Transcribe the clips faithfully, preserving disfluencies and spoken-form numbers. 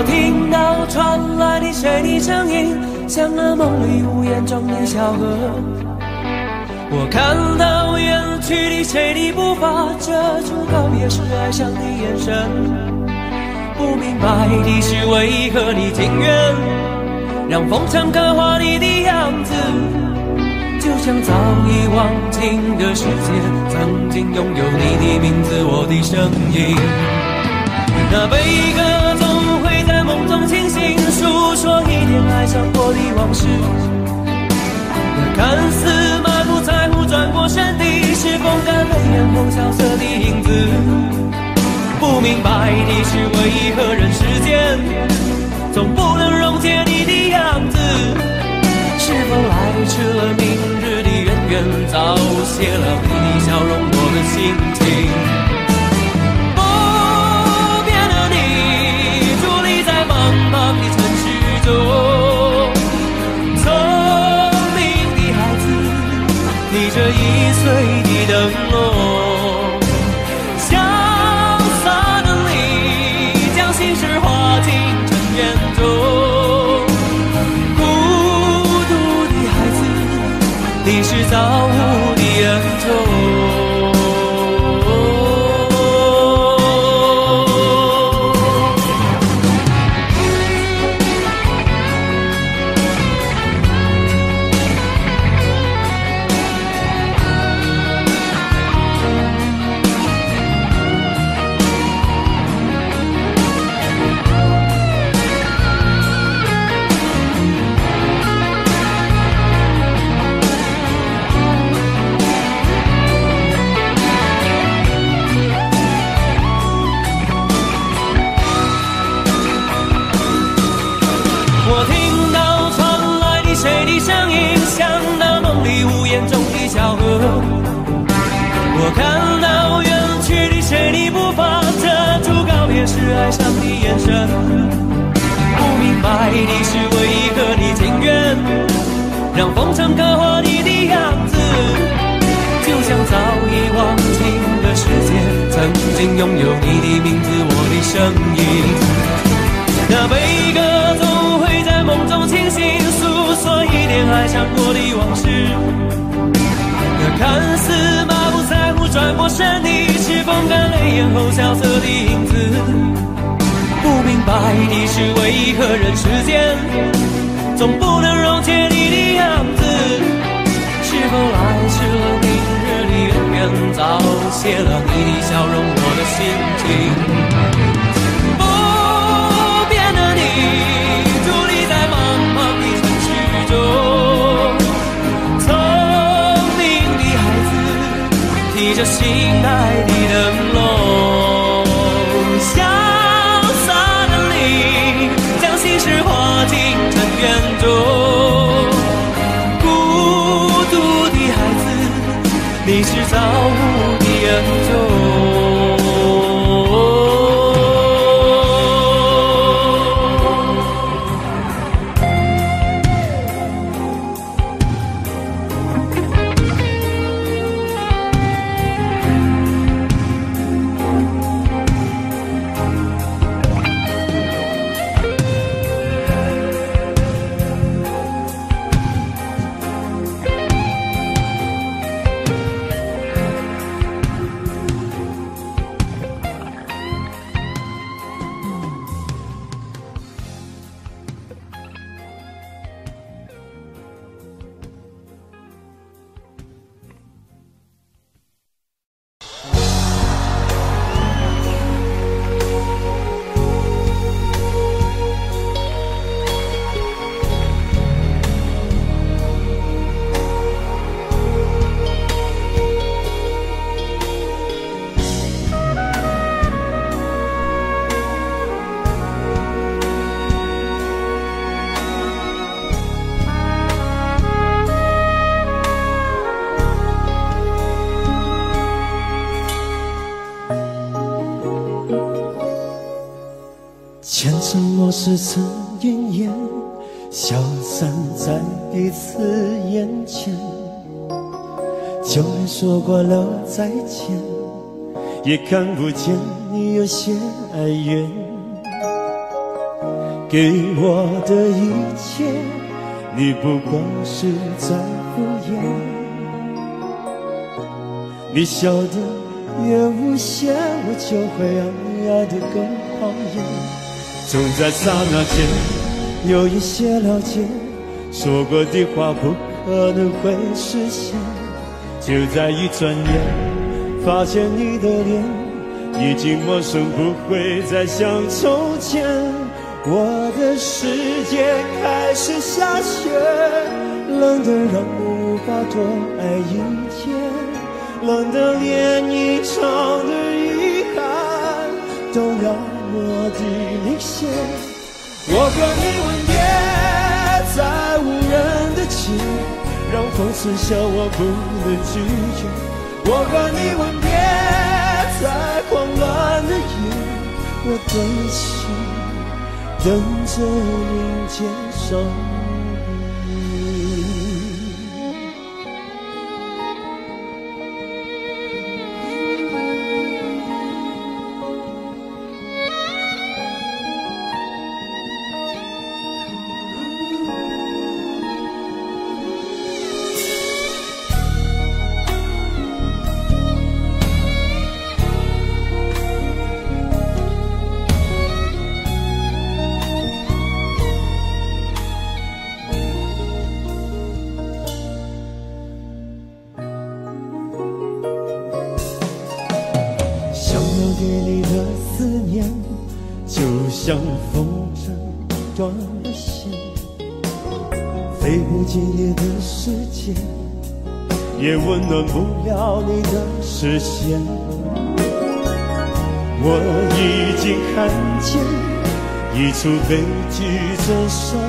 我听到传来的谁的声音，像那梦里无言中的小河。我看到远去的谁的步伐，遮住告别时哀伤的眼神。不明白的是为何你情愿让风尘刻画你的样子，就像早已忘情的世界，曾经拥有你的名字，我的声音。那悲歌总会在梦中清醒，诉说一点爱上过的往事。那看似满不在乎转过身的，是风干泪眼后萧瑟的影子。不明白的是为何人世间总不能溶解你的样子。是否来迟了明日的渊源，早谢了你的笑容，我的心情。不变的你，伫立在茫茫的城市中，聪明的孩子，你这一岁的灯笼，潇洒的你，将心事化进尘缘中。你是造物的恩宠。我听到传来的谁的声音，像那梦里无言中的小河。我看到远去的谁的步伐，遮住告别时哀伤的眼神。不明白的是为何你情愿让风尘刻画你的样子，就像早已忘情的世界，曾经拥有你的名字，我的声音。那悲歌总会在梦中清醒，诉说一点爱上过的往事。那看似满不在乎转过身的，是风干泪眼后萧瑟的影子。不明白的是为何人世间总不能溶解你的样子。是否来迟了明日的渊源，早谢了你的笑容，我的心情。提着心爱的灯笼，潇洒的你，将心事化进尘缘中。孤独的孩子，你是造物的恩宠。 前尘往事曾云烟，消散在彼此眼前。就连说过了再见，也看不见你有些哀怨。 给我的一切，你不过是在敷衍。你笑得越无邪，我就会爱得更狂野。总在刹那间有一些了解，说过的话不可能会实现。就在一转眼，发现你的脸已经陌生，不会再像从前。我的世界开始下雪，冷得让我无法多爱一天，冷得连一场的遗憾都要落地明显。我和你吻别在无人的街，让风痴笑我不能拒绝。我和你吻别在慌乱的夜，我的心等着迎接伤悲。对你的思念，就像风筝断了线，飞不进你的世界，也温暖不了你的视线。我已经看见一出悲剧正上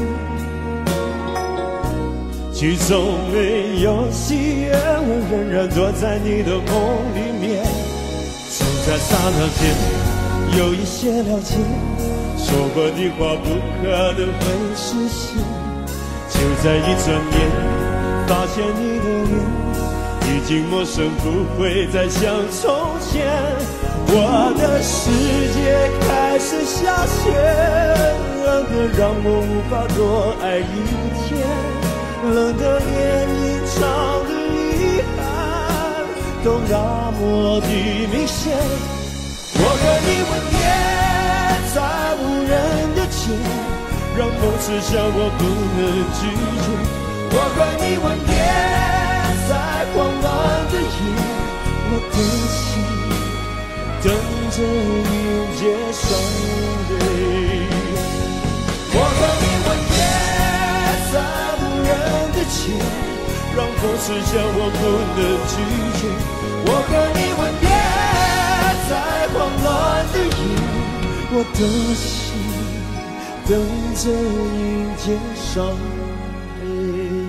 演，剧中没有喜悦，我仍然躲在你的梦里面。在刹那间有一些了解，说过的话不可能会实现。就在一转眼，发现你的脸已经陌生，不会再像从前。我的世界开始下雪，冷得让我无法多爱一天，冷得连一场的遗憾都那么的明显。我和你吻别在无人的街，让风痴笑我不能拒绝。我和你吻别在慌乱的夜，我的心等着迎接伤悲。我和你吻别在无人的街，让风痴笑我不能拒绝。我和你吻别在慌乱的夜，我的心等着迎接伤悲。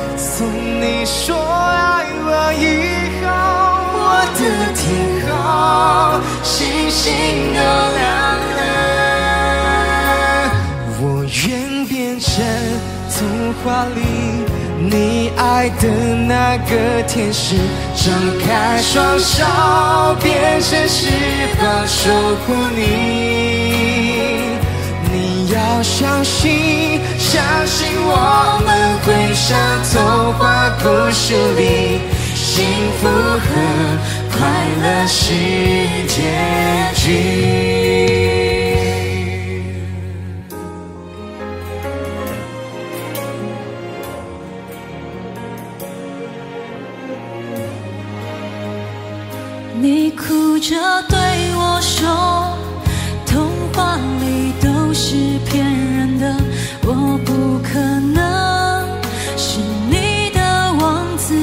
从你说爱我以后，我的天后星都亮了。我愿变成童话里你爱的那个天使，张开双手，变成翅膀守护你。你要相信，相信我们会像童话故事里，幸福和快乐是结局。 你哭着对我说，童话里都是骗人的，我不可能是你的王子。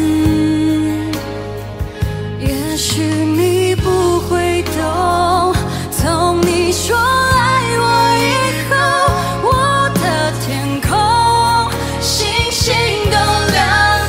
也许你不会懂，从你说爱我以后，我的天空星星都亮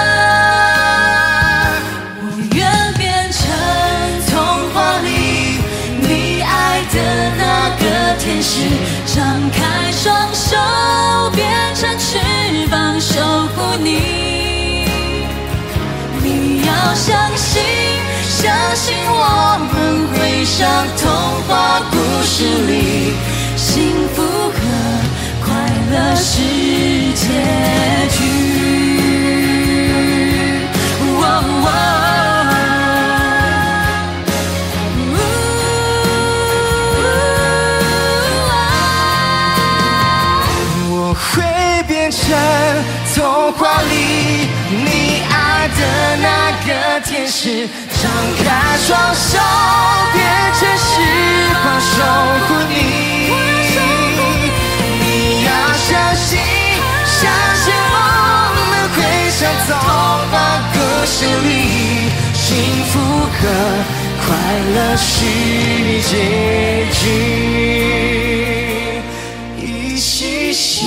了。我愿变成童话里你爱的那个天使，张开双手，变成翅膀守护你。你要相信，相信我们会像童话故事里，幸福和快乐是结局。哦哦成童话里你爱的那个天使，张开双手，变成翅膀守护你。你要相信，相信我们会像童话故事里，幸福和快乐是结局。一起写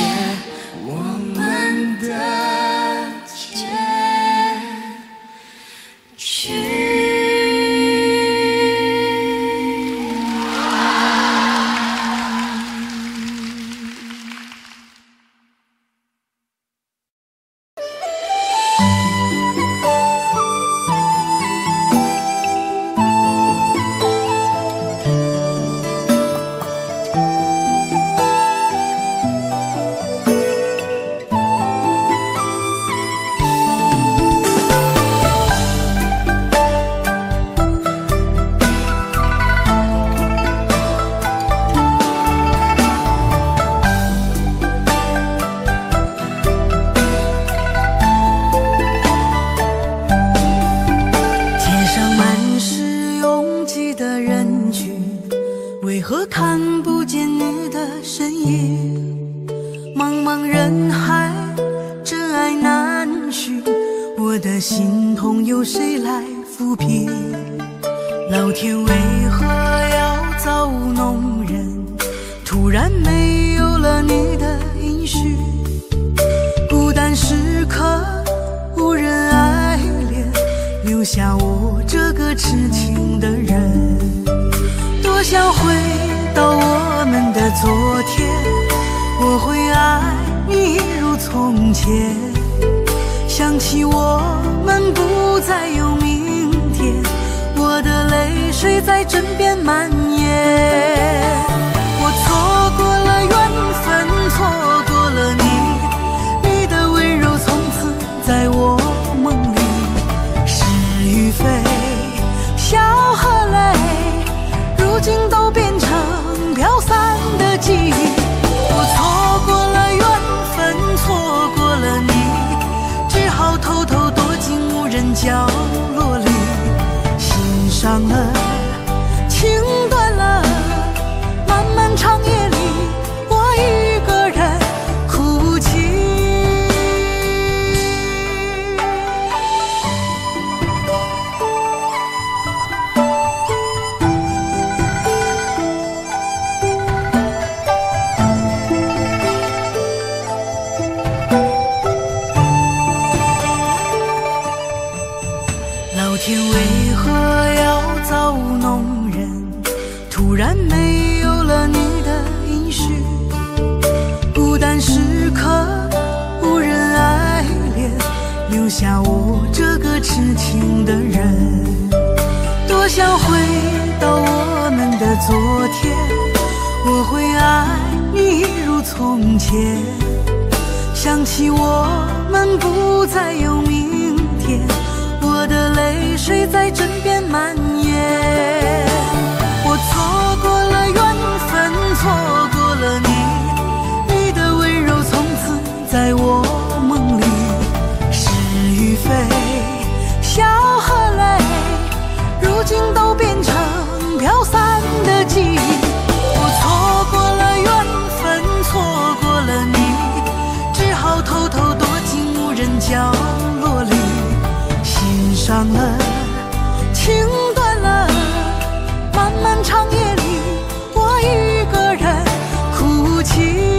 想回到我们的昨天，我会爱你一如从前。想起我们不再有明天，我的泪水在枕边蔓延。我错过了缘分，错过了你，你的温柔从此在我梦里。是与非，笑和泪，如今都变成飘散的记忆。我错过了缘分，错过了你，只好偷偷躲进无人角落里。心伤了，情断了，漫漫长夜里，我一个人哭泣。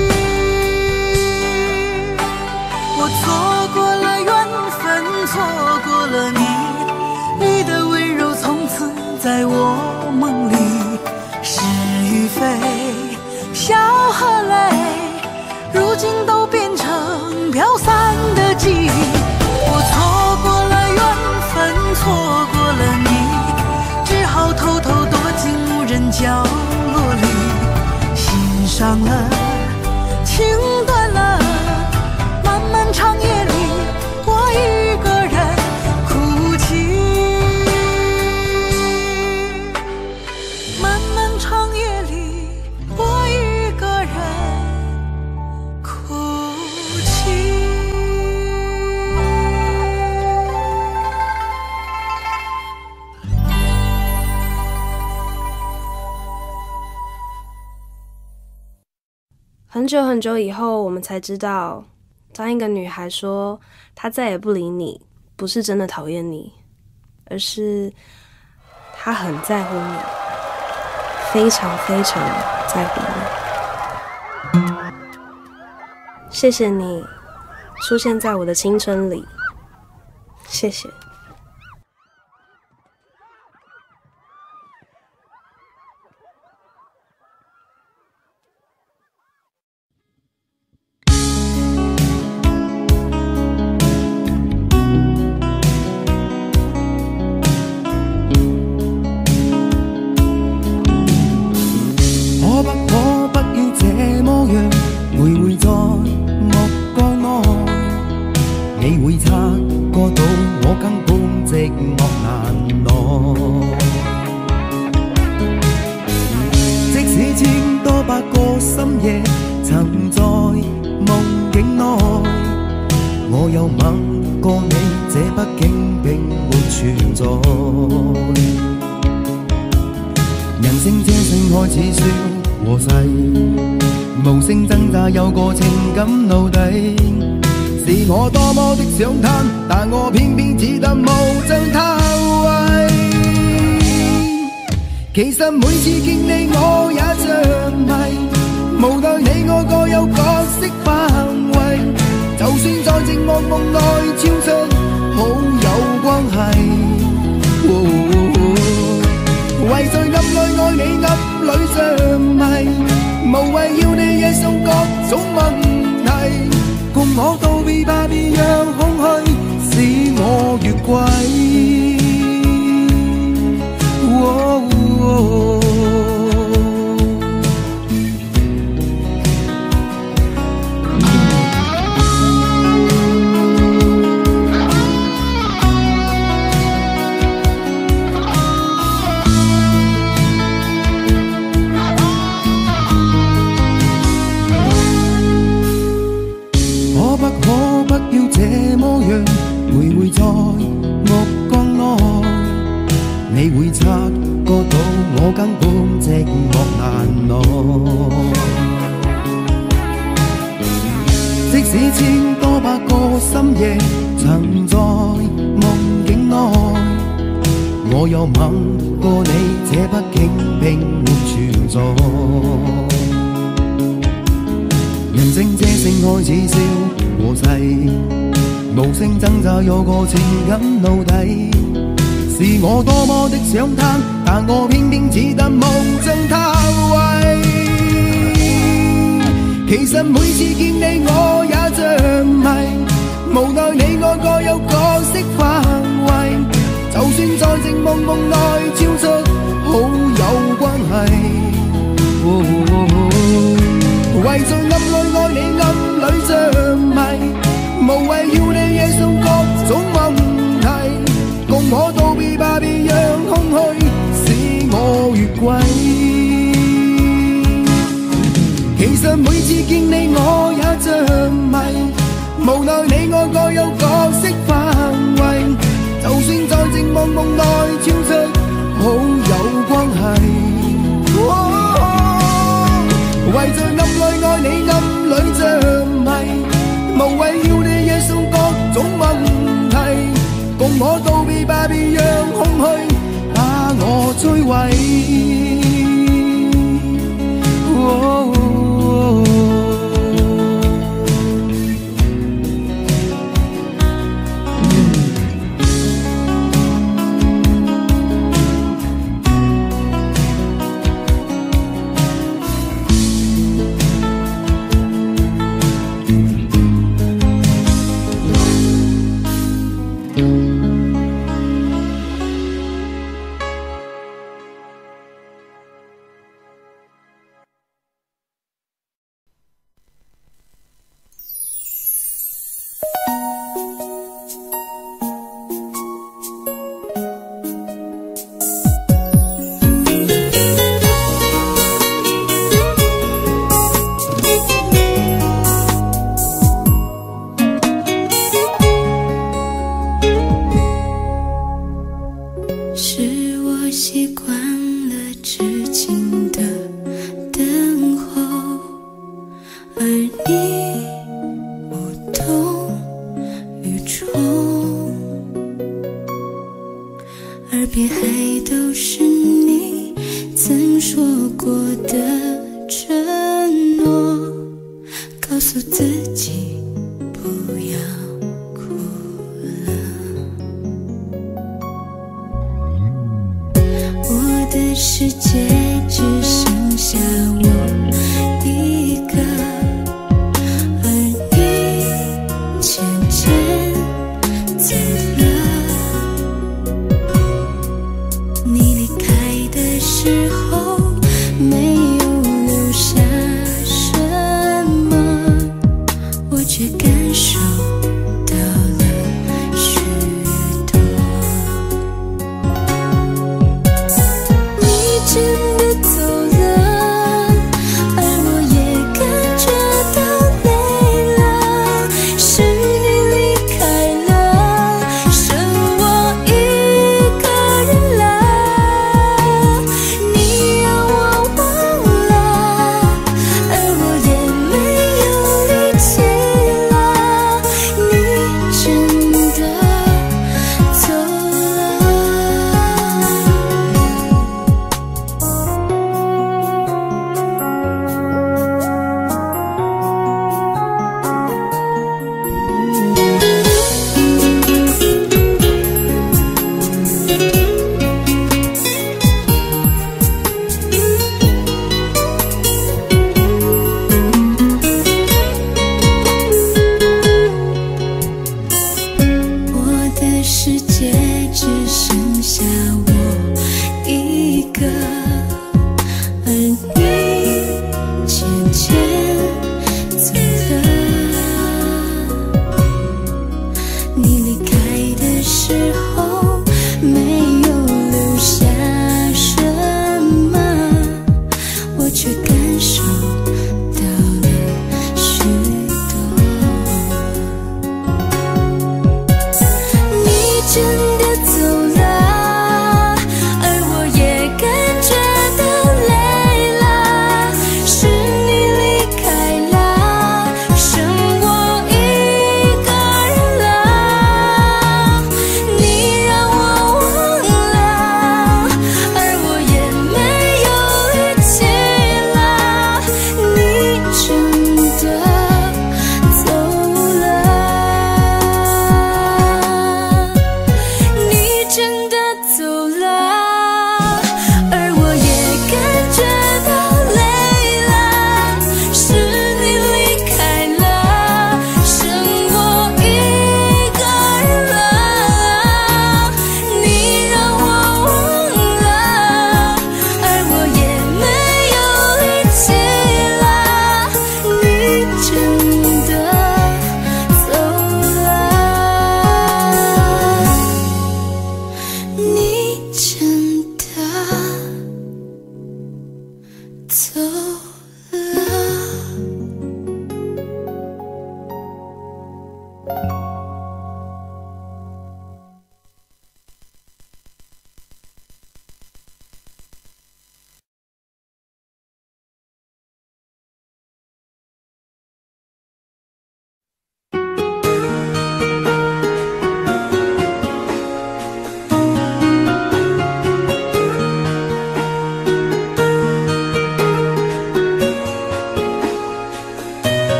我错过了缘分，错过了你，你的温柔从此在我梦里。是与非，笑和泪，如今都变成飘散的记忆。我错过了缘分，错过了你，只好偷偷躲进无人角落里。心伤了，情断了，漫漫长夜里，我一个人哭泣。漫漫长夜里，我一个人哭泣。 很久很久以后，我们才知道，当一个女孩说她再也不理你，不是真的讨厌你，而是她很在乎你，非常非常在乎你。谢谢你出现在我的青春里，谢谢。 想嘆，但我偏偏只得無盡偷慰。其實每次見你我也像迷，無奈你我各有角色範圍。就算在寂寞夢內超出好友關係，哦哦、為在暗內愛你暗裏像迷，無謂要你惹上各種問題。共我道別吧，別讓空虛使我越軌。哦哦徘徊在目光內，你會察覺到我根本寂寞難耐。即使千多百個深夜曾在夢境內，我又吻過你，這畢竟並沒存在。人生這性愛似笑和逝，無聲掙扎有個情感奴隸，是我多麼的想貪，但我偏偏只得無盡偷慰。其實每次見你我也像迷，無奈你我各有角色範圍。就算在寂寞茫茫內照出好有關係。哦哦哦、為在暗裏愛你，暗裏着迷，無謂要你惹上各種問題，共我道別吧，別讓空虛使我越軌。其實每次見你我也着迷，無奈你我各有角色範圍，就算在靜茫茫內超出好有關係。為在暗裏愛你，暗裏着迷，無謂要你惹上各種問題，共我道別吧，別讓空虛把我摧毀。哦真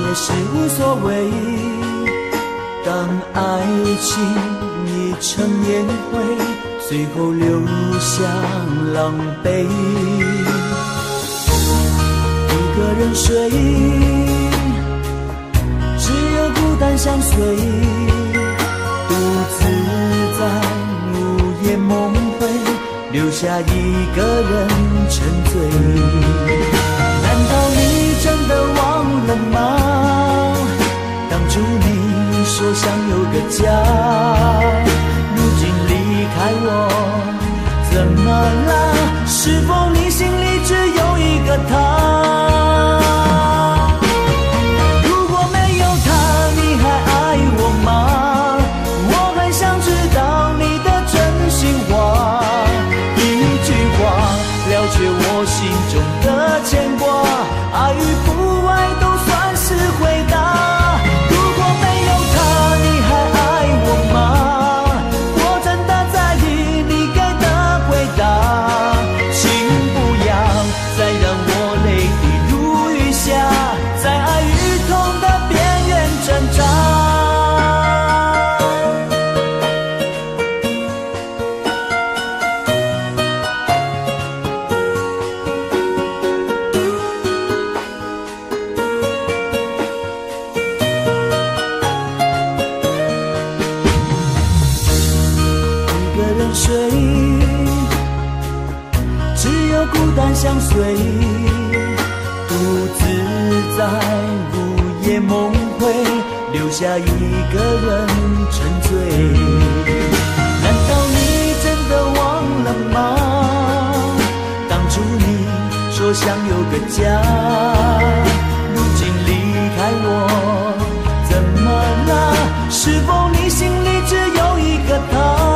也是无所谓。当爱情已成烟灰，最后留下狼狈。一个人睡，只有孤单相随，独自在午夜梦回，留下一个人沉醉。难道你真的忘了吗？当初你说想有个家，如今离开我，怎么了？是否你心里只有一个他？如果没有他，你还爱我吗？我很想知道你的真心话，一句话了却我心中的牵挂，爱与不爱都算是回答。相随，独自在午夜梦回，留下一个人沉醉。难道你真的忘了吗？当初你说想有个家，如今离开我，怎么了？是否你心里只有一个他？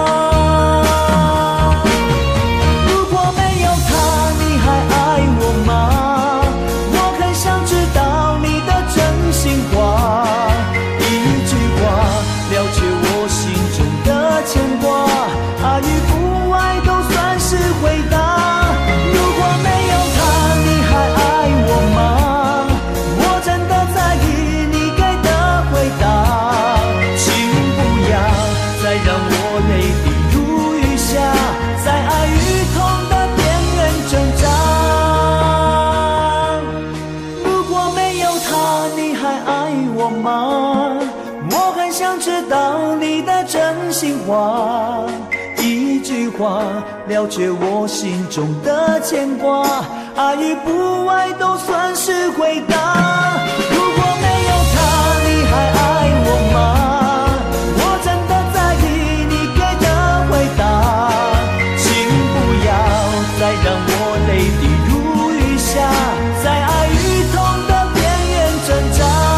话一句话了却我心中的牵挂，爱与不爱都算是回答。如果没有他，你还爱我吗？我真的在意你给的回答，请不要再让我泪滴如雨下，在爱与痛的边缘挣扎。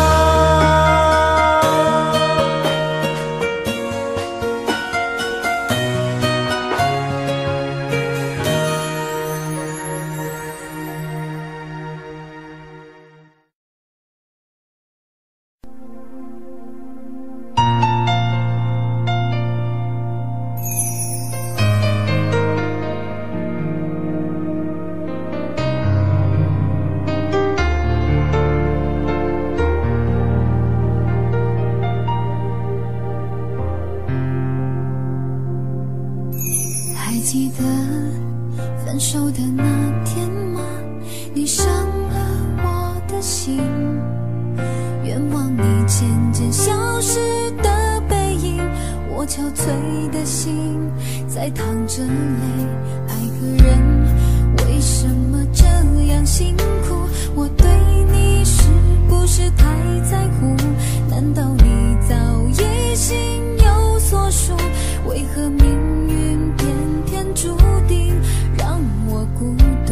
记得分手的那天吗？你伤了我的心，愿望你渐渐消失的背影，我憔悴的心在淌着泪。爱个人为什么这样辛苦？我对你是不是太在乎？难道你早已心有所属？为何命运偏偏注定让我孤独？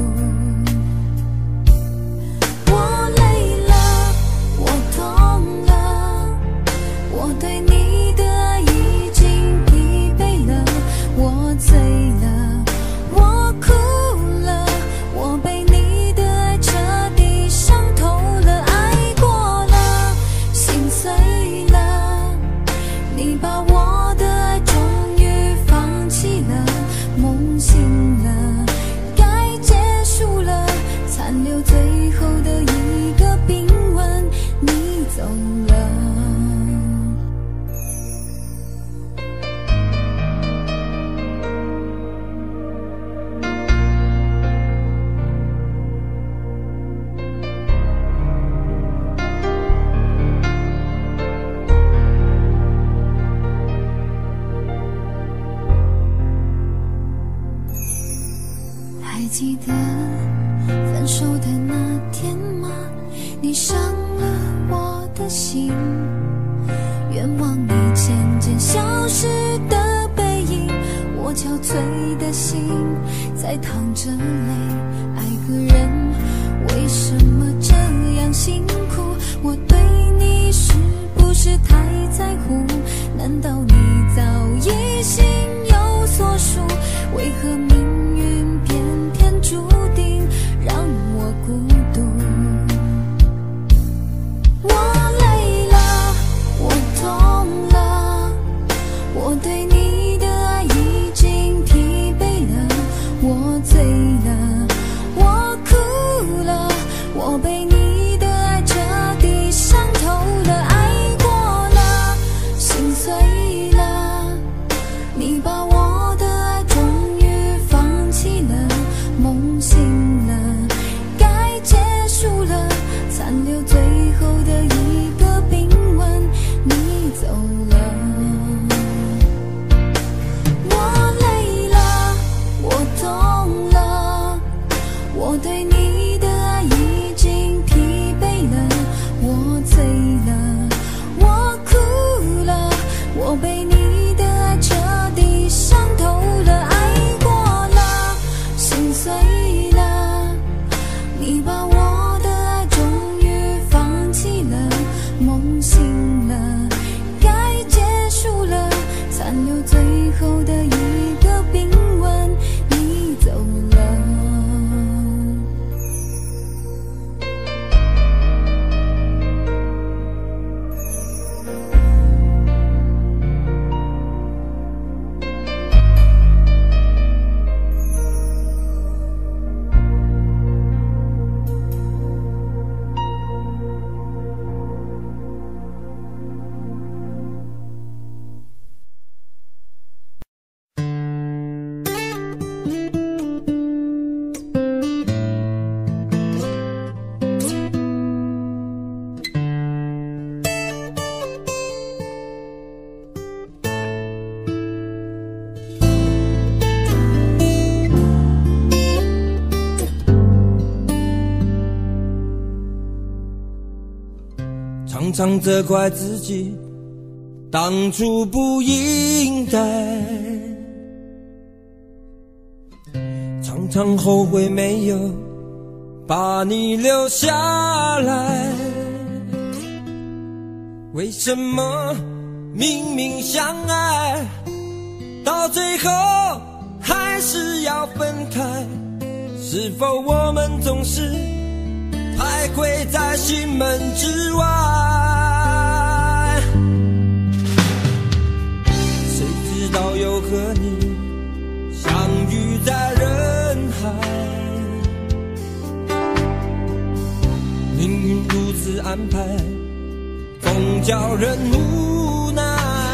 我累了，我痛了，我对你的爱已经疲惫了，我醉了，我哭了，我被你的爱彻底伤透了，爱过了记得分手的那天吗？你伤了我的心，愿望你渐渐消失的背影，我憔悴的心在淌着泪。爱个人为什么这样辛苦？我对你是不是太在乎？难道你早已心有所属？为何命运偏偏注定让我孤独？我累了，我痛了，我对你的爱已经疲惫了，我醉了，我哭了，我被你的爱彻底伤透了，爱过了，心碎了，你把我的爱终于放弃了，梦醒了，该结束了，残留最后的一个冰吻，你走了。我累了，我痛了，我对你的爱已经疲惫了，我醉了，我哭了，我被你的爱彻底伤透了，爱过了，心碎了，你把我的爱终于放弃了，梦醒了，该结束了，残留最后的一个冰吻，你走了。 常常责怪自己当初不应该，常常后悔没有把你留下来。为什么明明相爱，到最后还是要分开？是否我们总是徘徊在心门之外？谁知道又和你相遇在人海，命运如此安排，总叫人无奈。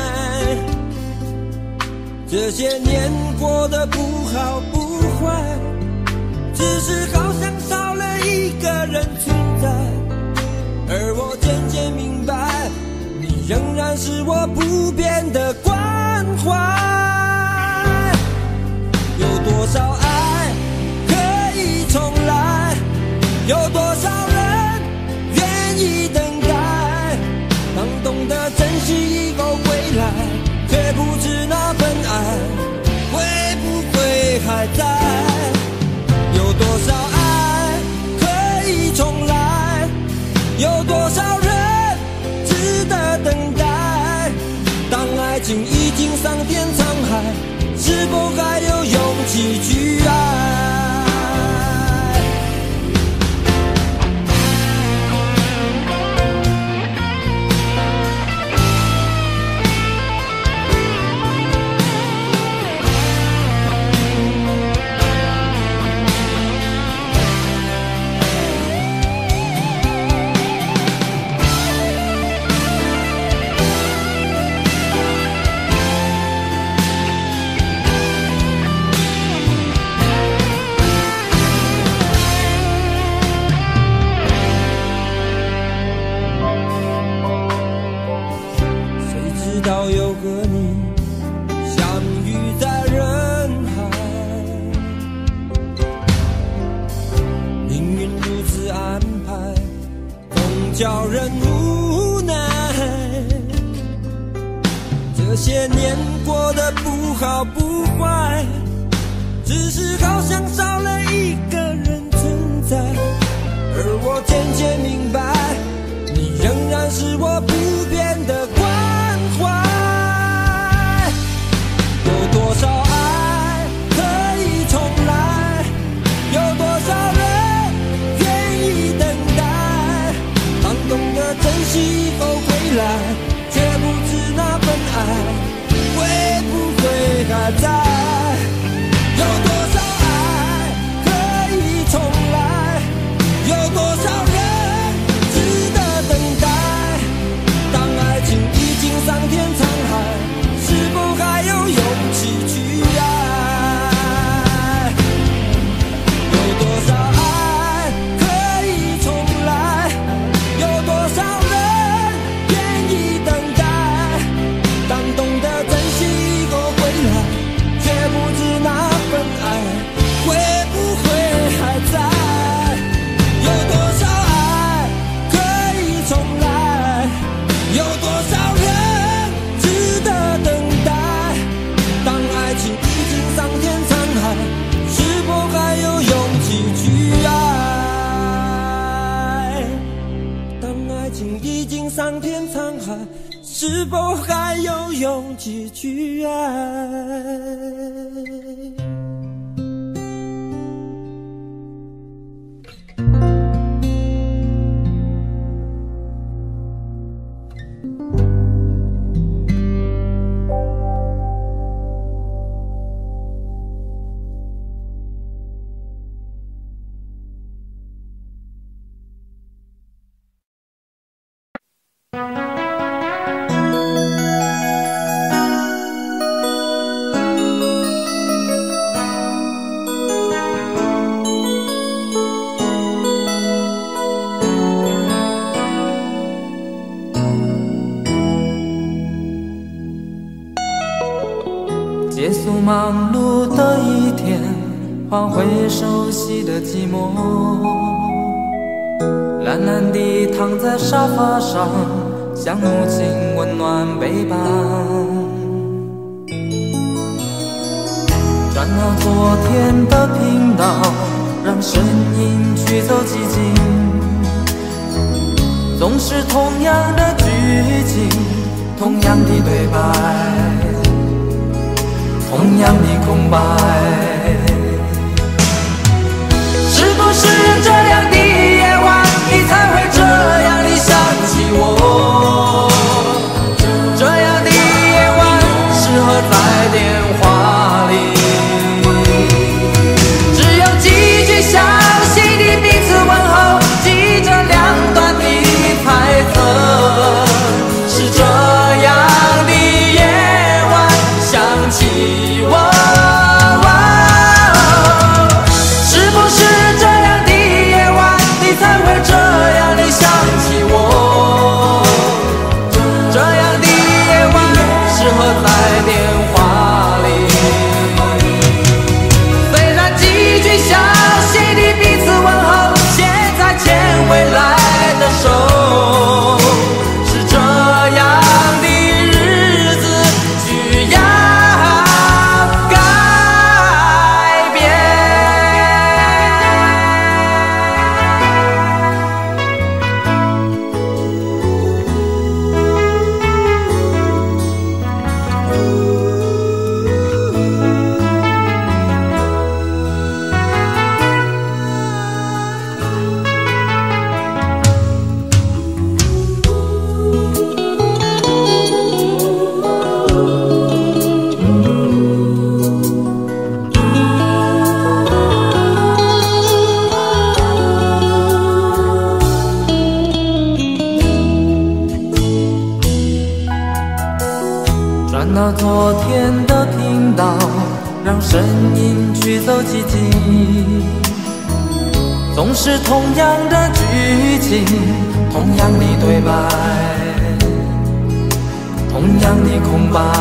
这些年过得不好不坏，只是好像少了一个人存在，而我渐渐明白，你仍然是我不变的关怀。有多少爱可以重来，有多少人愿意等待，当懂得珍惜以后归来，却不知那份爱会不会还在。有多少爱可以重来，有多少人值得等待，当爱情已经桑田沧海，是否还有勇气去爱？又和你相遇在人海， 叫人无奈。这些年过得不好不坏，只是好像少了一个人存在。而我渐渐明白，你仍然是我不变的关怀。有多少爱可以重来？有多少人愿意等待？当懂得珍惜以后回来，却不知那份爱会不会还在。有多少爱可以重来？有多少人值得等待？当爱情已经桑田沧海，是否还有勇气去爱？有多少爱可以重来？有多少人愿意等待？当懂得珍惜以后回来，却不知那份爱会不会还在。有多少爱可以重来？有多少人值得等待？当爱情已经桑田沧海，是否还有勇气去爱？当爱情已经桑田沧海，是否还有勇气去爱？ 结束忙碌的一天，换回熟悉的寂寞，懒懒地躺在沙发上，像母亲温暖背膀。转到昨天的频道，让声音驱走寂静，总是同样的剧情，同样的对白，同样的空白。是不是这样的夜晚，你才会这样的想起我？这样的夜晚适合在电话里，只有几句详细的彼此问候，记着两端的猜测。是这样的夜晚想起我，是不是这样的夜晚，你才会这样的想起我？这样的夜晚适合在电话里，虽然几句详细的彼此问候，现在牵未来的手。是这样的日子需要改变。转到昨天的频道，让声音驱走寂静，总是同样的剧情，同样的对白，同样的空白。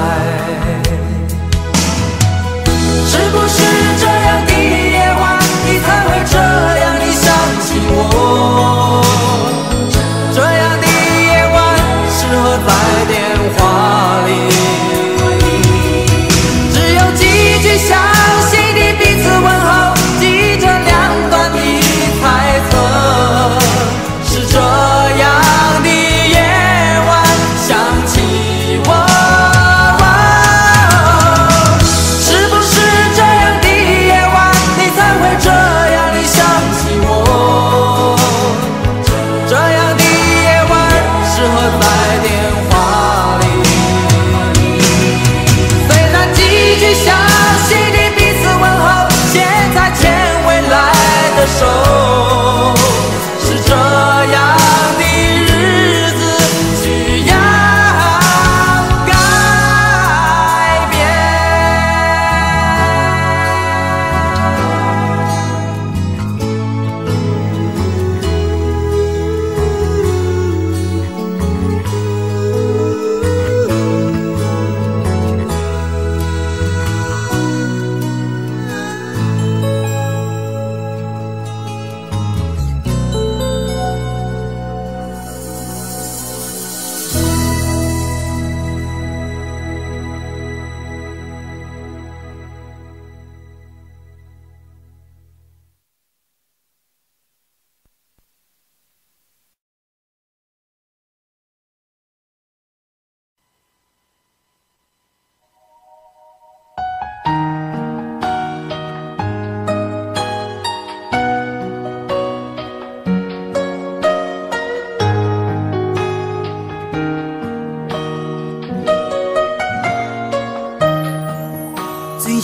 是不是这样的夜晚，你才会这样的想起我？这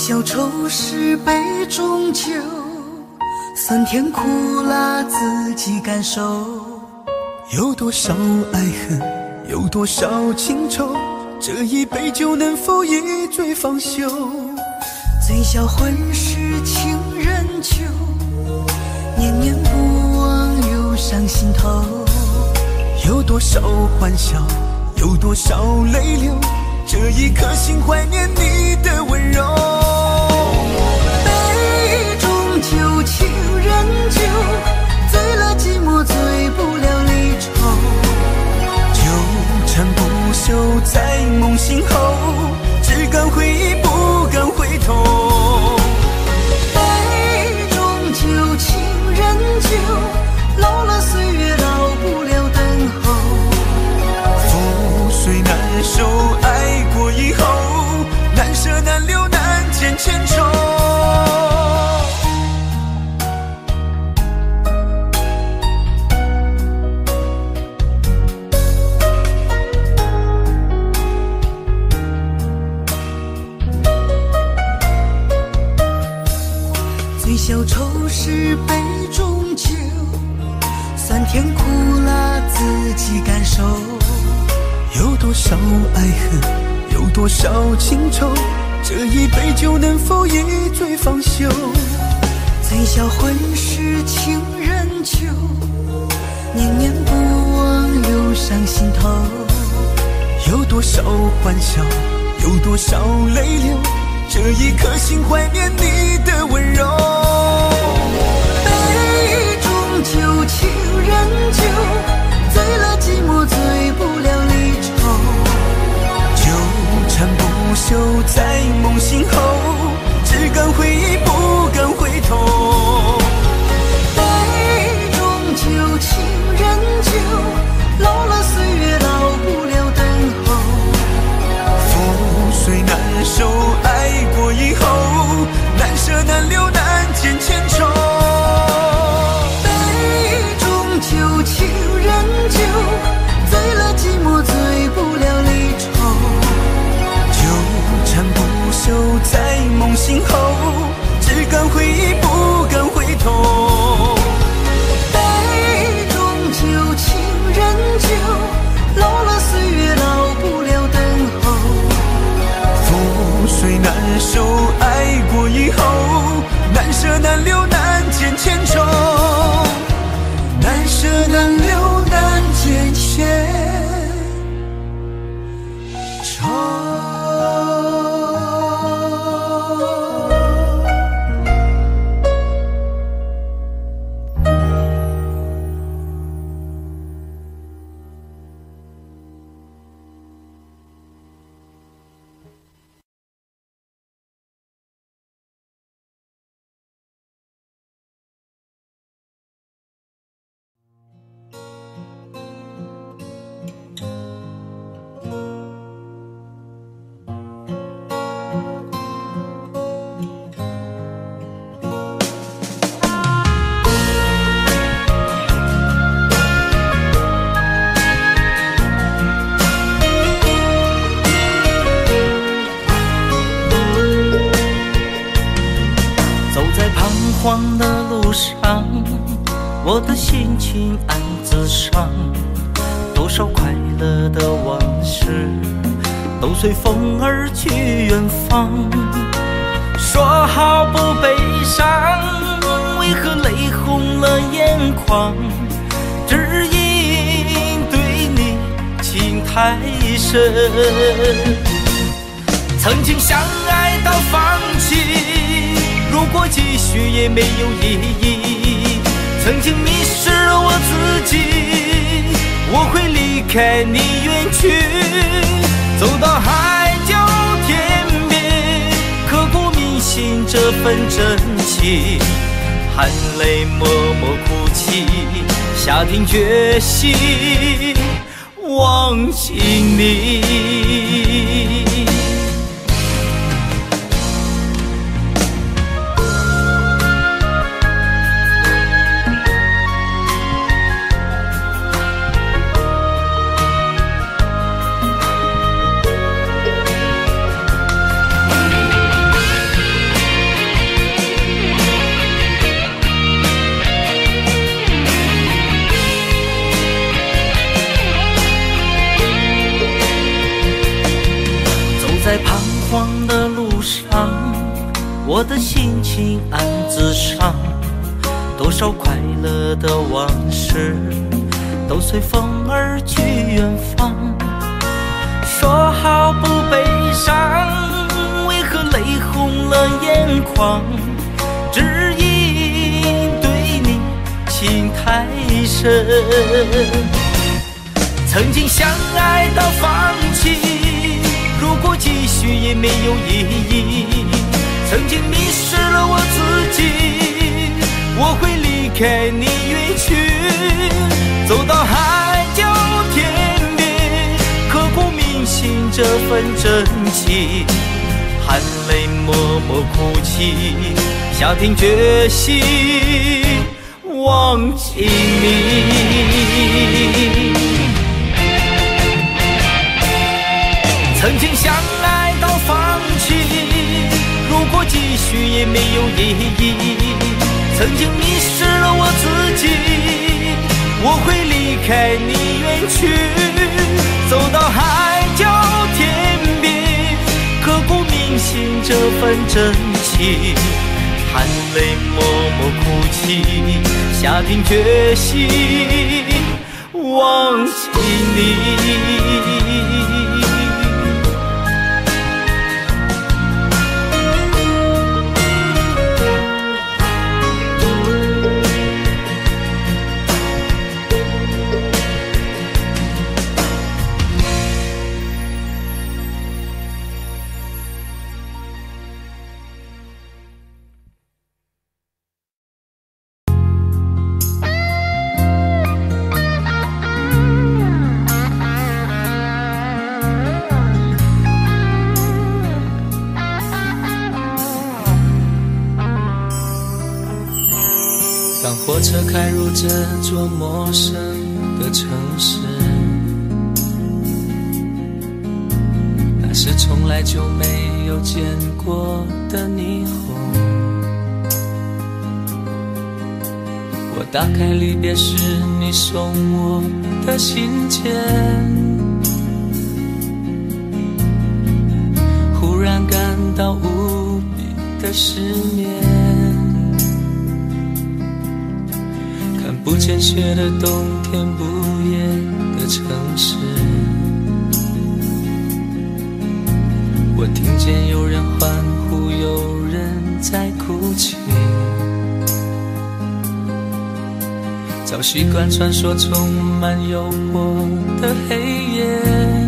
小愁是杯中酒，酸甜苦辣自己感受。 有多少爱恨，有多少情愁，这一杯酒能否一醉方休？ 醉销魂是情人酒，念念不忘忧伤心头。 有多少欢笑，有多少泪流，这一颗心怀念你的温柔。 杯中酒，情人酒，醉了寂寞，醉不了离愁。 纠缠不休在梦醒后，只敢回忆不敢回头。 杯中酒，情人酒，老了岁月老不了等候。 覆水难收，爱过以后，难舍难留难见千愁。 醉消愁是杯中酒，酸甜苦辣自己感受。 有多少爱恨，有多少情愁，这一杯酒能否一醉方休？ 醉销魂是情人酒，念念不忘忧伤心头。 有多少欢笑，有多少泪流，这一颗心怀念你的温柔。 杯中酒，情人酒，醉了寂寞，醉不了离愁。 纠缠不休在梦醒后，只敢回忆不敢回头。 杯中酒，情人酒，老了岁月老不了等候。 覆水难收，爱过以后，难舍难留难见千愁。 杯中酒，情人酒，醉了寂寞，醉不了离愁。 纠缠不休在梦醒后，只敢回忆不敢回头。 杯中酒，情人酒，老了岁月老不了等候。 覆水难收，爱过以后，难舍难留难见千愁。难舍难留难见千愁。 荒的路上，我的心情暗自伤，多少快乐的往事都随风而去远方。说好不悲伤，为何泪红了眼眶？只因对你情太深，曾经相爱到放弃，如果继续也没有意义。曾经迷失了我自己，我会离开你远去，走到海角天边，刻骨铭心这份真情，含泪默默哭泣，下定决心忘记你。 在彷徨的路上，我的心情暗自伤。多少快乐的往事都随风而去远方。说好不悲伤，为何泪红了眼眶？只因对你情太深。曾经相爱到放弃，如果继续也没有意义。曾经迷失了我自己，我会离开你远去，走到海角天边，刻骨铭心这份真情，含泪默默哭泣，下定决心忘记你。曾经相爱到放弃，如果继续也没有意义。曾经迷失了我自己，我会离开你远去，走到海角天边，刻骨铭心这份真情，含泪默默哭泣，下定决心忘记你。 火车开入这座陌生的城市，那是从来就没有见过的霓虹。我打开离别时你送我的信件，忽然感到无比的失眠。不见雪的冬天，不夜的城市，我听见有人欢呼，有人在哭泣。早习惯传说充满诱惑的黑夜，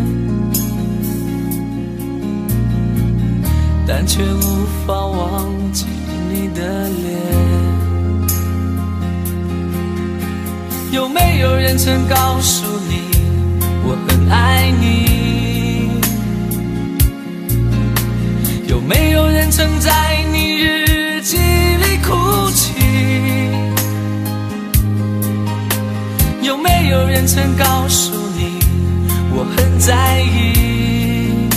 但却无法忘记你的脸。有没有人曾告诉你我很爱你？有没有人曾在你日记里哭泣？有没有人曾告诉你我很在意？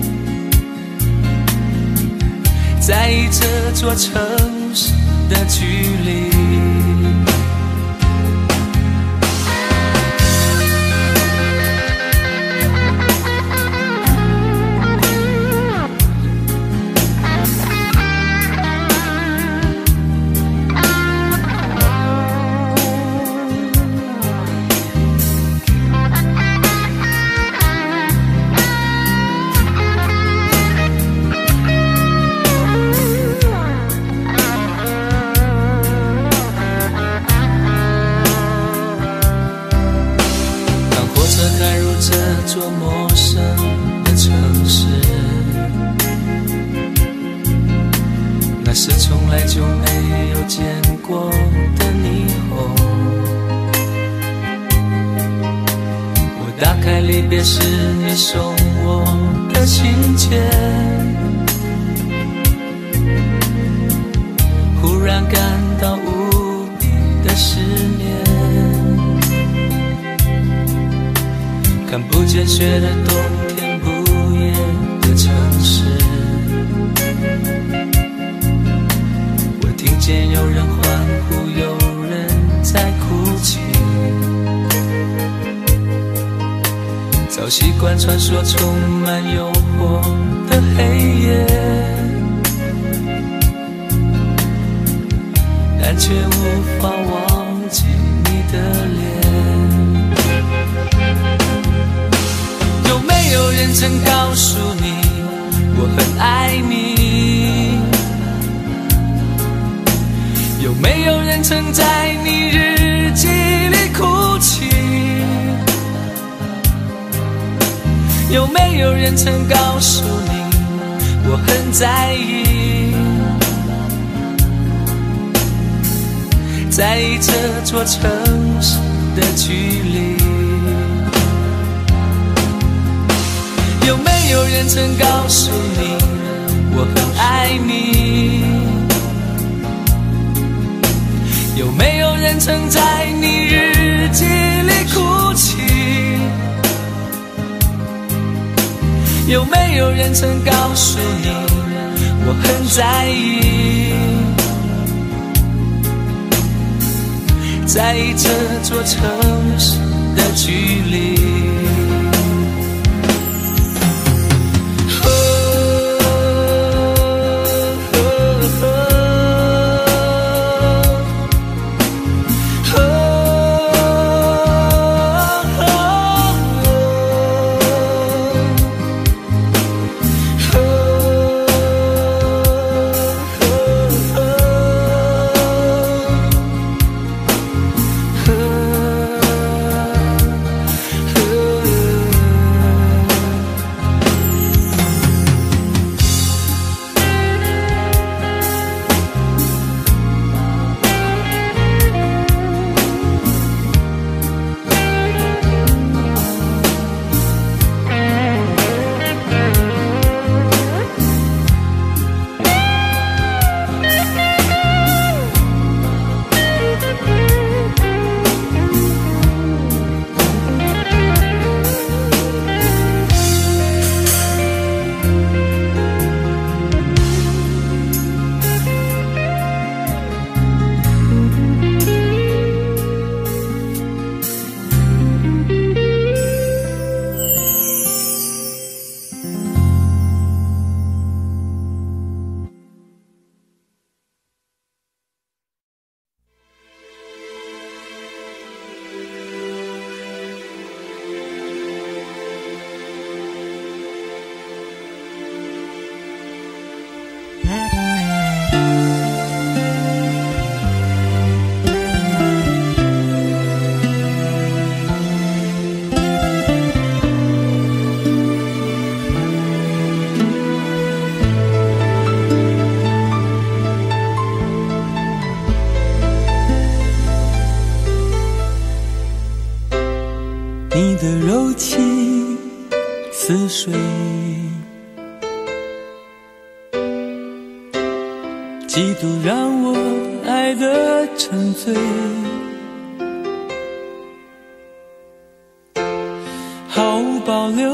在意这座城市的距离。这座陌生的城市，那是从来就没有见过的霓虹。我打开离别时你送我的信件，忽然感到无比的失眠。看不见雪的冬天，不夜的城市，我听见有人欢呼，有人在哭泣。 早习惯穿梭充满诱惑的黑夜，但却无法忘记你的脸。有没有人曾告诉你我很爱你？有没有人曾在你日记里哭泣？有没有人曾告诉你我很在意？在意这座城市的距离。有没有人曾告诉你我很爱你？有没有人曾在你日记里哭泣？有没有人曾告诉你我很在意？在意这座城市的距离。 你的柔情似水，几度让我爱得沉醉，毫无保留，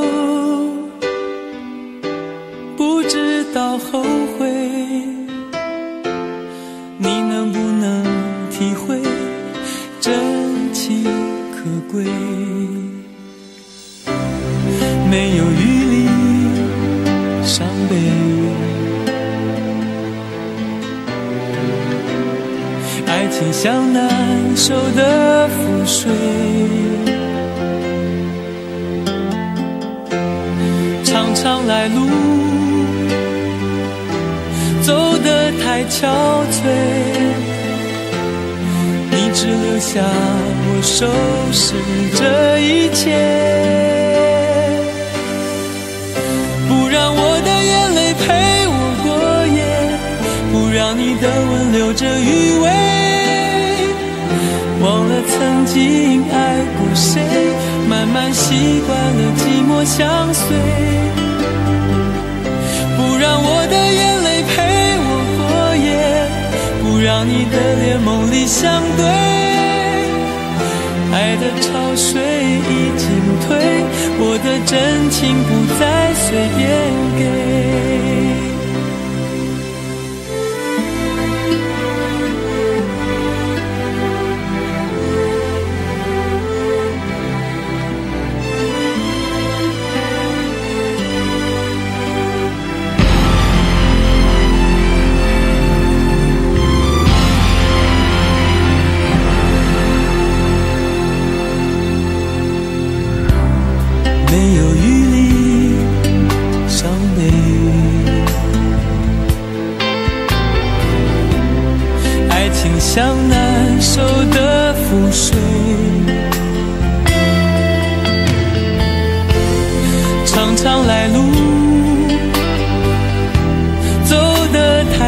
不知道后悔。你能不能体会真情可贵？没有余力伤悲，爱情像难受的覆水，常常来路走得太憔悴，你只留下我收拾这一切。不让我的眼泪陪我过夜，不让你的吻留着余味，忘了曾经爱过谁，慢慢习惯了寂寞相随。不让我的眼泪陪我过夜，不让你的脸梦里相对，爱的潮水已经退，我的真情不再随便给。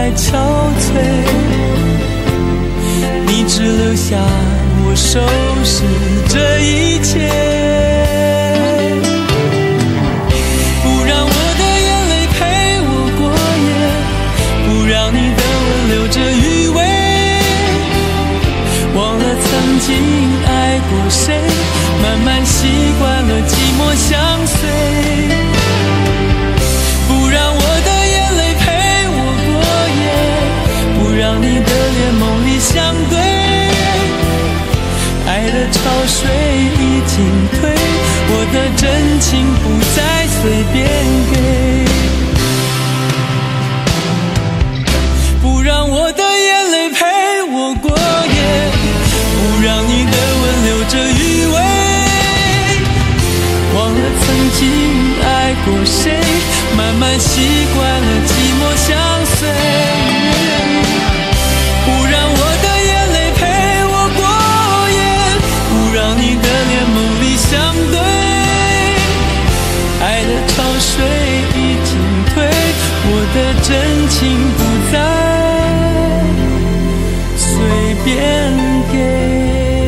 太憔悴，你只留下我收拾这一切，不让我的眼泪陪我过夜，不让你的吻留着余味，忘了曾经爱过谁，慢慢习惯了寂寞相随，不让我的眼泪陪我过夜，不让你的脸梦里相对，爱的潮水已经退，我的真情不再随便给，不让我的眼泪陪我过夜，不让你的吻留着余味，忘了曾经爱过谁，慢慢习惯了寂寞相随，不让我的眼泪陪我过夜，不让你的脸梦里相对，爱的潮水已经退，我的真情不再随便给。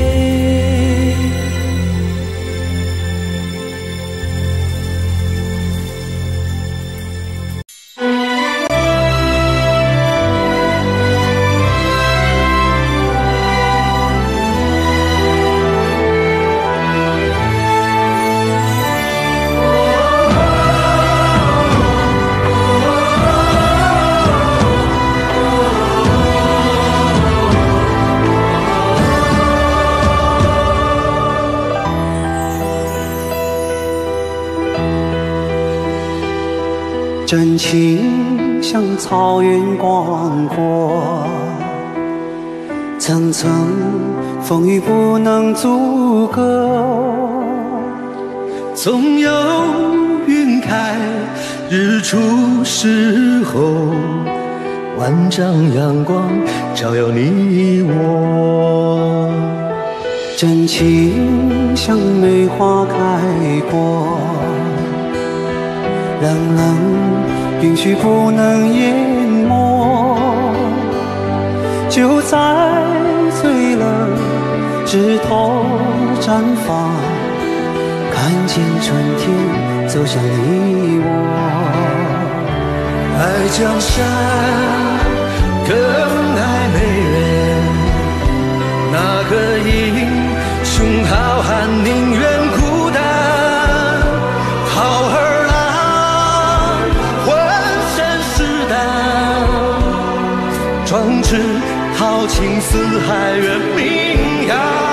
真情像草原广阔，层层风雨不能阻隔，总有云开日出时候，万丈阳光照耀你我。真情像梅花开过，冷冷允许不能淹没，就在最冷枝头绽放，看见春天走向你我。爱江山更爱美人，哪个英雄好汉宁愿孤单，好儿郎浑身是胆，壮志豪情四海远名扬。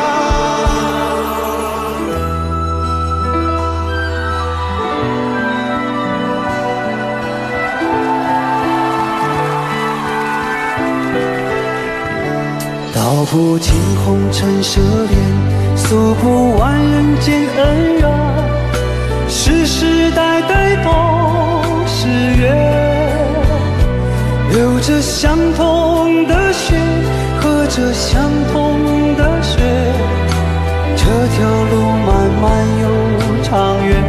道不尽红尘奢恋，诉不完人间恩怨，世世代代都是缘，流着相同的血，喝着相同的水，这条路漫漫又长远。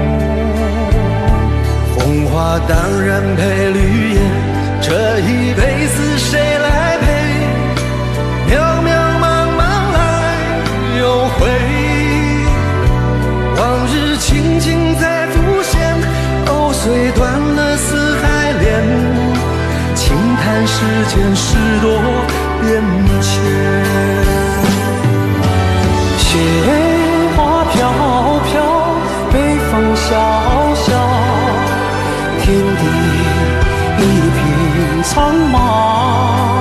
红花当然配绿叶，这一辈子谁来陪？渺渺茫茫来又回，往日情景再浮现，藕虽断了丝还连，轻叹世间事多变迁。雪花飘飘，北风萧萧，天地一片苍茫，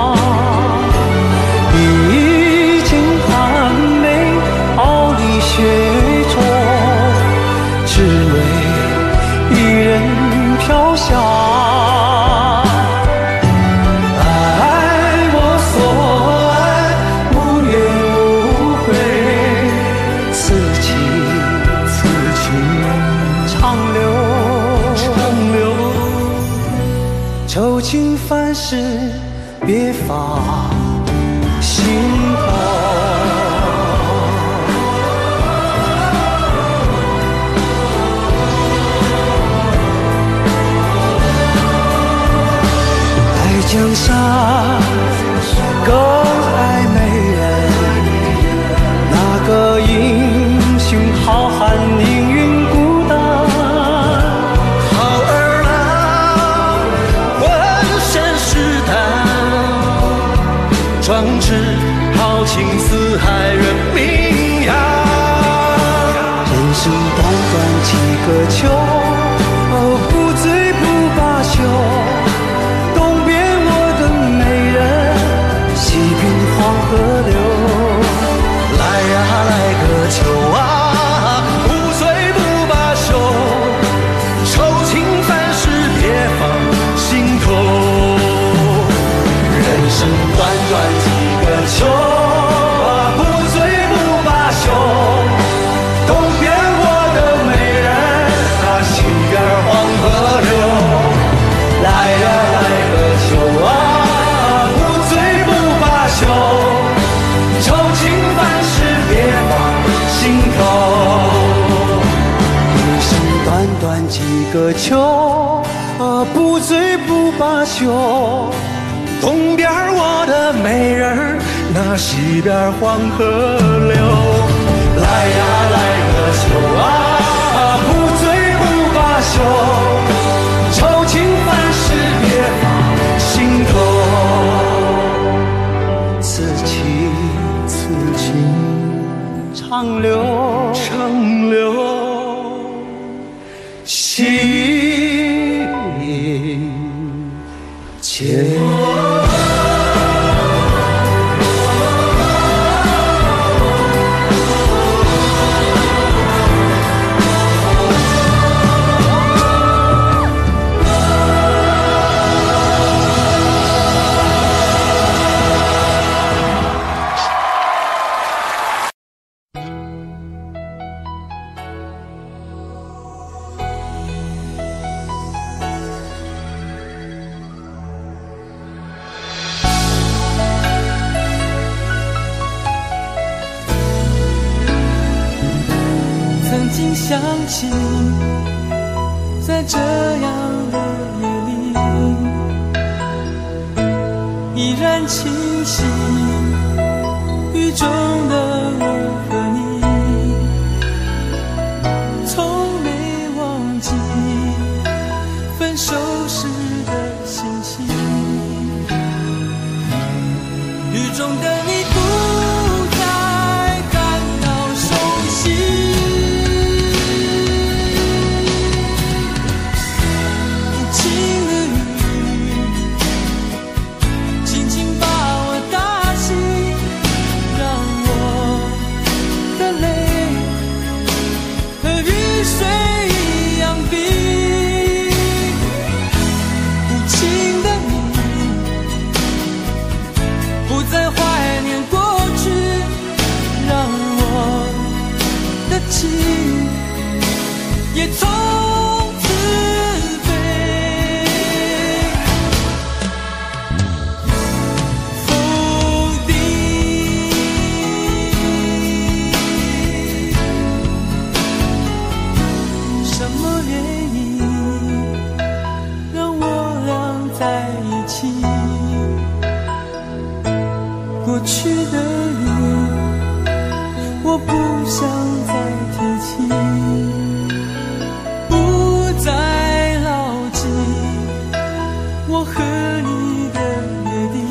雪中只为一人飘香，爱我所爱，无怨无悔，此情此情长留长留，愁情烦事别放心头。 江山更爱美人，那个英雄好汉命运孤单。 好儿郎浑身是胆，壮志豪情四海人名扬。 人生短短几个秋，不醉不罢休。东边我的美人，西边黄河流。 来呀来个秋啊，不醉不罢休，愁情烦事别放心头。人生短短几个秋啊，不醉不罢休。东边我的美人啊，西边黄河流。来呀来个秋啊，不醉不罢休，愁情烦事别放心头。 人生短短几个秋，不醉不罢休。 东边我的美人儿，那西边黄河流。来呀来个秋啊，不醉不罢休，愁情烦事别放心头。 此情此情长留长留心间。 曾经想起，在这样的夜里，依然清晰雨中的我和你，从没忘记分手时的心情。雨中的你不再感到熟悉，也从此飞。否定什么原因让我俩在一起？过去的你，我不想再提起。我和你的约定，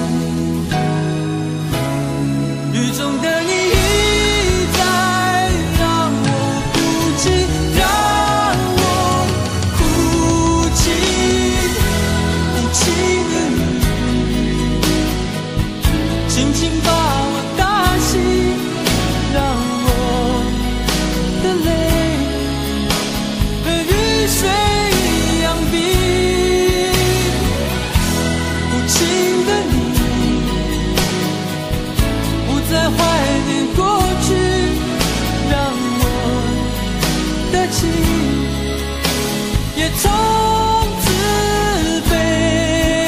雨中的你一再让我哭泣，让我哭泣，无情的你，轻轻把我打醒，让我的泪和雨水一样冰。在怀念过去，让我的情也从此飞。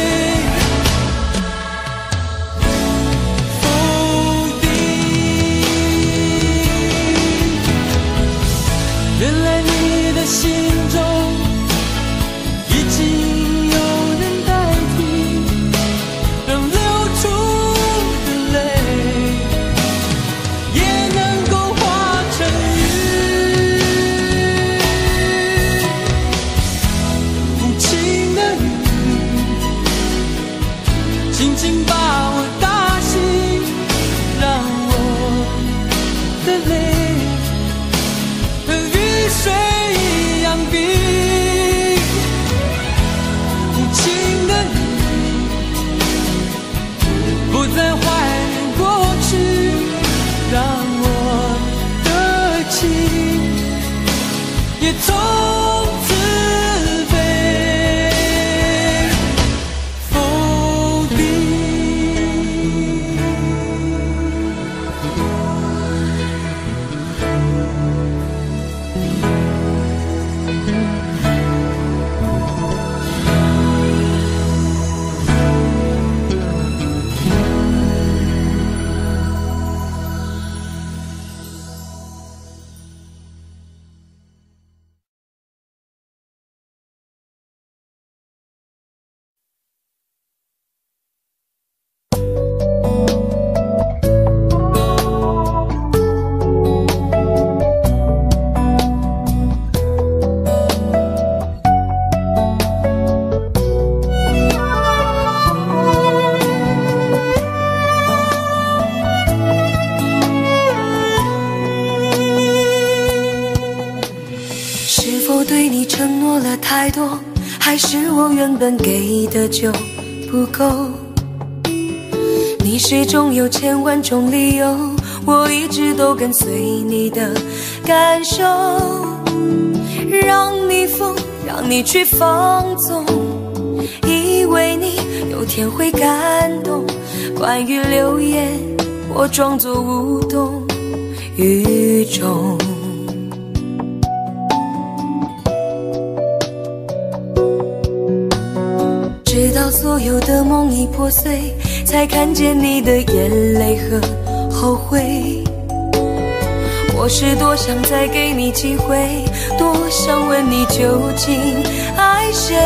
否定，原来你的心中已经有人代替。 从此被否定。 是否对你承诺了太多，还是我原本给的就不够？你始终有千万种理由，我一直都跟随你的感受，让你疯，让你去放纵，以为你有天会感动。关于流言，我装作无动于衷。直到所有的梦已破碎，才看见你的眼泪和后悔。我是多想再给你机会，多想问你究竟爱谁。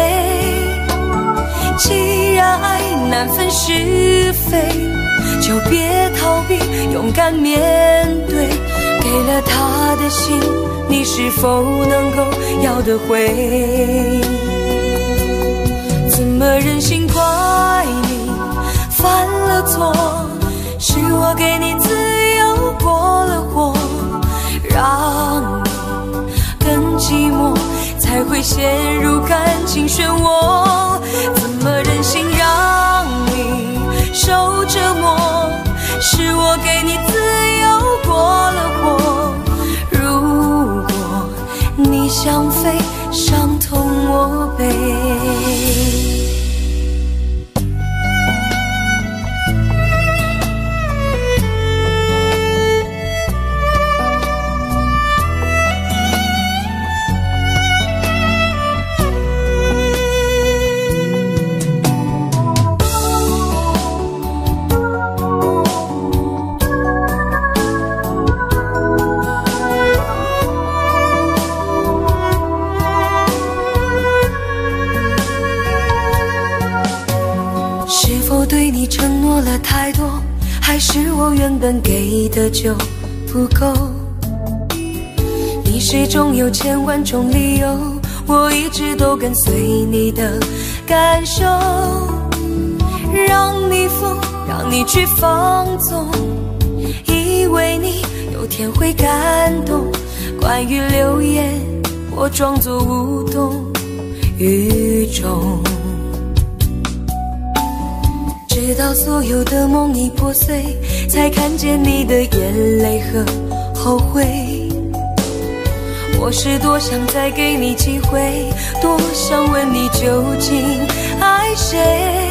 既然爱难分是非，就别逃避，勇敢面对。给了他的心，你是否能够要得回？怎么忍心怪你犯了错？是我给你自由过了火，让你更寂寞，才会陷入感情漩涡。怎么忍心让你受折磨？是我给你自由过了火。如果你想飞，伤痛我背。对你承诺了太多，还是我原本给的就不够？你始终有千万种理由，我一直都跟随你的感受，让你疯，让你去放纵，以为你有天会感动。关于流言，我装作无动于衷。直到所有的梦已破碎，才看见你的眼泪和后悔。我是多想再给你机会，多想问你究竟爱谁。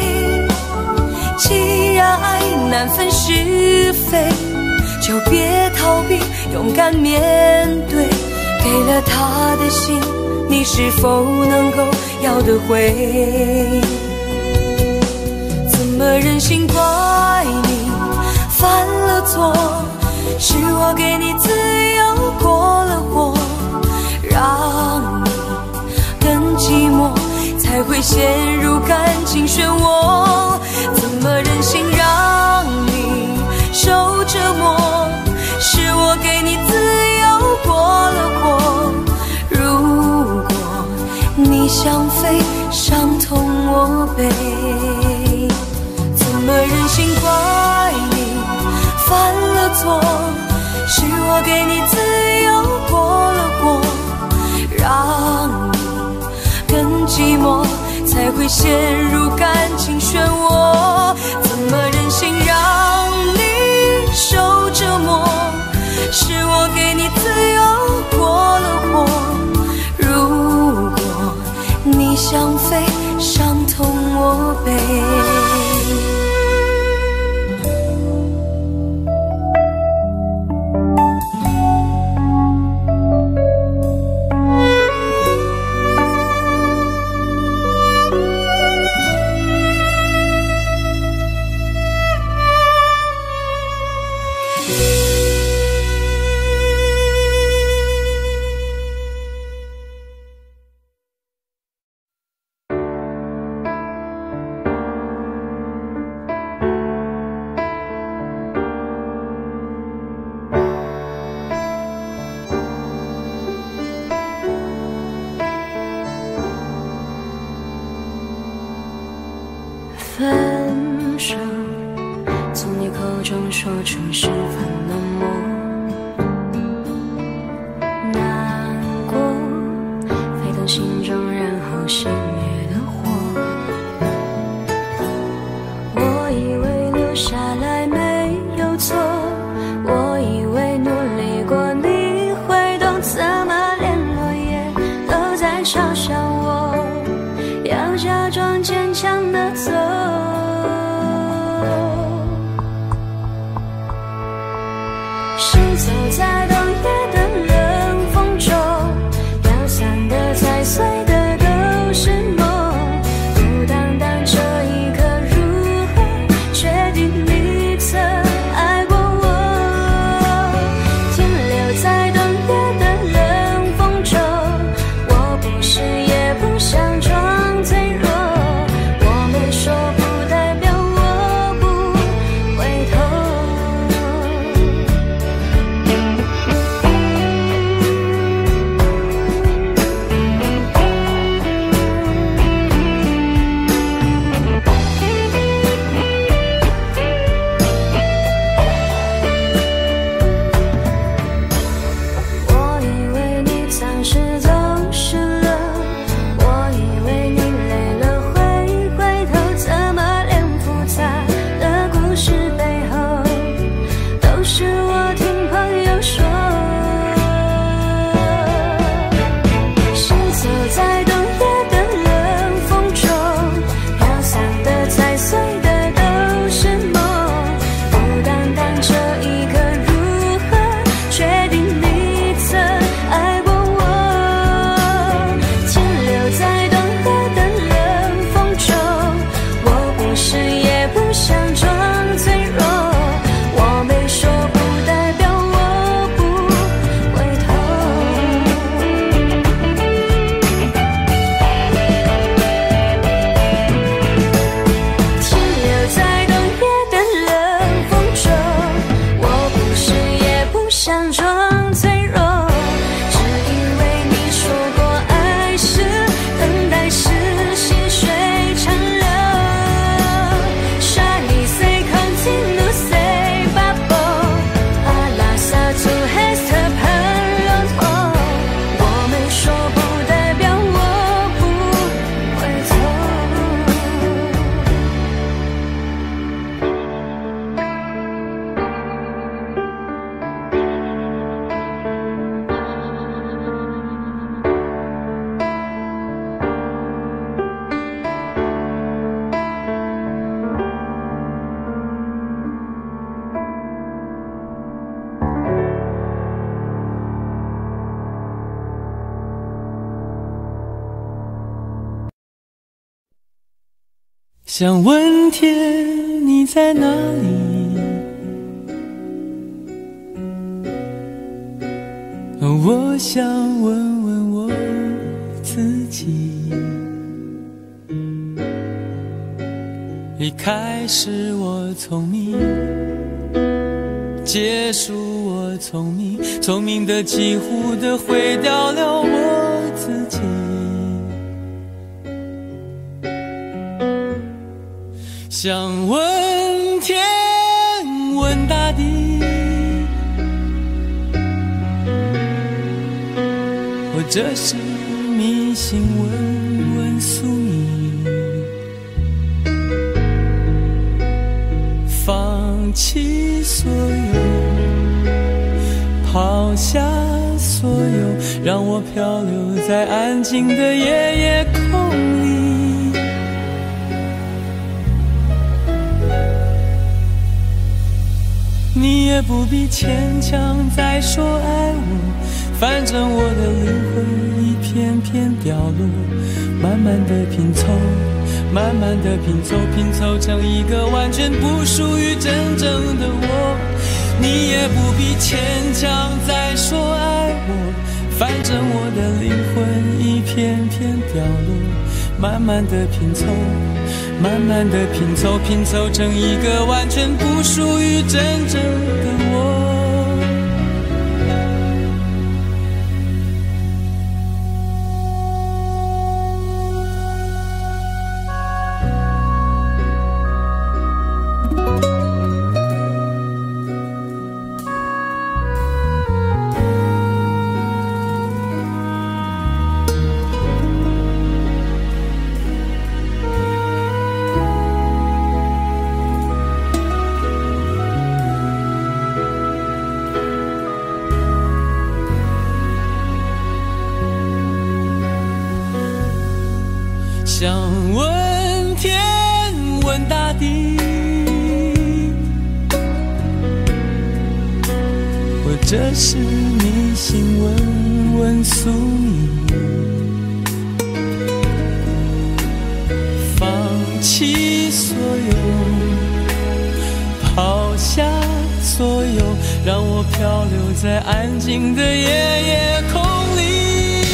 既然爱难分是非，就别逃避，勇敢面对。给了他的心，你是否能够要得回？怎么忍心怪你犯了错？是我给你自由过了火，让你更寂寞，才会陷入感情漩涡。怎么忍心让你受折磨？是我给你自由过了火。如果你想飞，伤痛我背。怎么忍心怪你犯了错？是我给你自由过了火，让你更寂寞，才会陷入感情漩涡。怎么忍心让你受折磨？是我给你自由过了火， 分手，从你口中说出十分冷漠，难过沸腾心中，然后熄灭的火。我以为留下来没有错，我以为努力过你会懂，怎么连落叶都在嘲笑我，要假装坚强的走。是走在冬夜的冷风中，飘散的踩碎的都是梦，孤单单这一刻如何确定你曾爱过我，停留在冬夜的冷风中，我不是也不想装脆弱，我没说不代表我不回头。我以为你暂时走失了，我以为你累了会回头，怎么连复杂的故事背后都是我听朋友说。是走在冬夜的冷风中，飘散的踩碎的都是梦，孤单单这一刻如何确定你曾爱过我，停留在冬夜的冷风中，我不是也不想装脆弱，我没说不代表我不回头。停留在冬夜的冷风中，我不是也不想装脆弱，只因为你说过爱是等待是细水长流。Shiny say continue say bubble à la sa tu reste pas longtemps，我没说不代表我不回头。 想问天你在哪里，我想问问我自己。一开始我聪明，结束我聪明，聪明的几乎的毁掉了我自己。想问天问大地，或者是迷信问问宿命，放弃所有，抛下所有，让我漂流在安静的夜夜空里。你也不必牵强再说爱我，反正我的灵魂一片片掉落，慢慢的拼凑，慢慢的拼凑，拼凑成一个完全不属于真正的我。你也不必牵强再说爱我，反正我的灵魂一片片掉落，慢慢的拼凑，慢慢的拼凑，拼凑成一个完全不属于真正的我。 想问天问大地，或者是迷信问问宿命，放弃所有，抛下所有，让我漂流在安静的夜夜空里。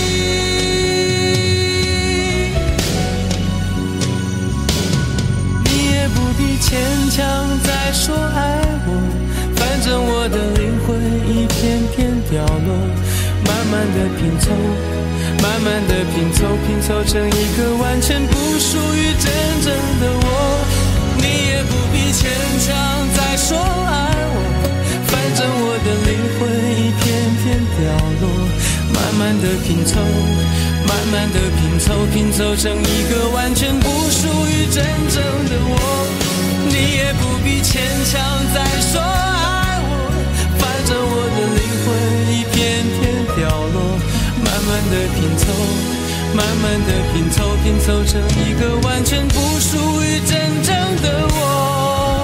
牵强再说爱我，反正我的灵魂一片片掉落，慢慢的拼凑，慢慢的拼凑，拼凑成一个完全不属于真正的我。你也不必牵强再说爱我，反正我的灵魂一片片掉落，慢慢的拼凑，慢慢的拼凑，拼凑成一个完全不属于真正的我。你也不必牵强再说爱我，反正我的灵魂一片片掉落，慢慢的拼凑，慢慢的拼凑，拼凑成一个完全不属于真正的我。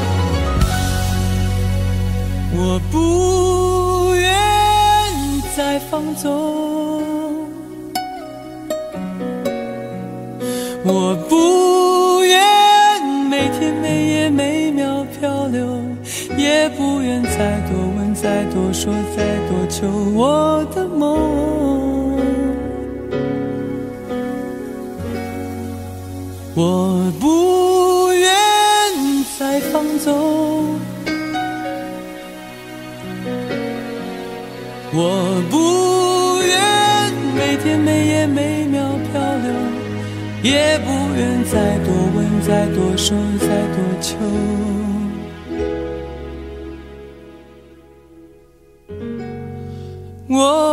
我不愿再放纵，我不愿每天每夜每秒漂流，也不愿再多问再多说再多求我的梦。我不愿再放纵，我不愿每天每夜每秒漂流，也不愿再多问再多说再多求。我